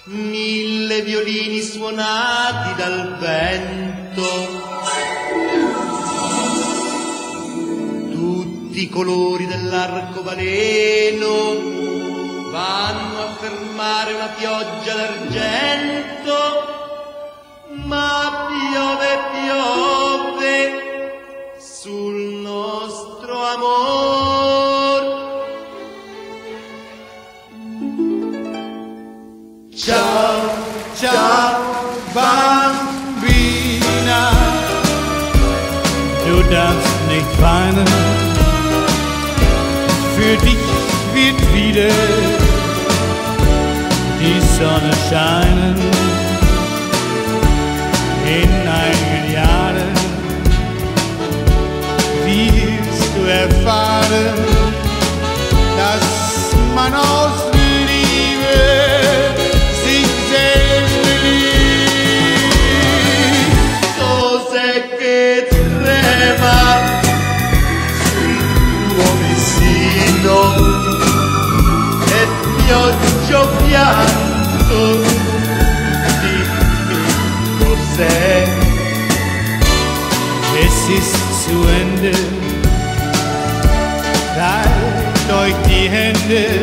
1000 violini suonati dal vento, tutti i colori dell'arcobaleno vanno a fermare una pioggia d'argento, ma piove, piove sul nostro amor. Ciao, ciao, Bambina, du darfst nicht weinen, für dich wird wieder die Sonne scheinen. In einigen Jahren wirst du erfahren, dass man aus Liebe sich selbst beliebt. Cose che trema sul tuo visino e pioggia o pianto, dimmi cos'è. Es ist zu Ende, reicht euch die Hände.